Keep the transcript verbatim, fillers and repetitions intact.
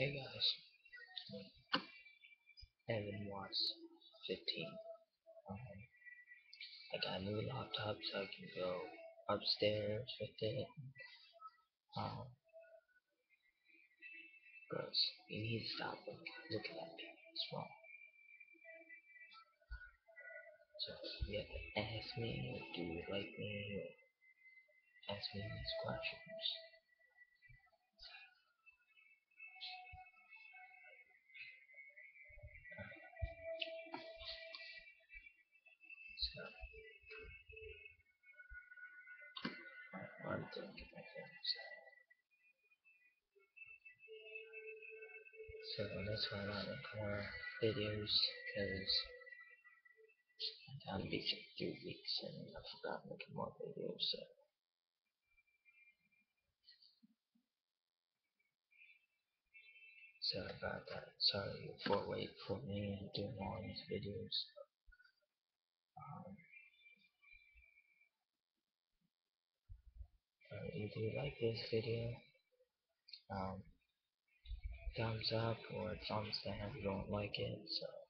Hey guys, evan watts fifteen. Um, I got a new laptop so I can go upstairs with it. Um, gross. You need to stop looking, looking at me. It's wrong. So you have to ask me, or do you like me, or ask me these questions. So, I'm thinking my things. So that's why I don't make more videos, because I'm busy for three weeks and I forgot making more videos. So. Sorry about that. Sorry for wait for me doing all these videos. Um, uh, if you like this video, um, thumbs up or thumbs down if you don't like it. So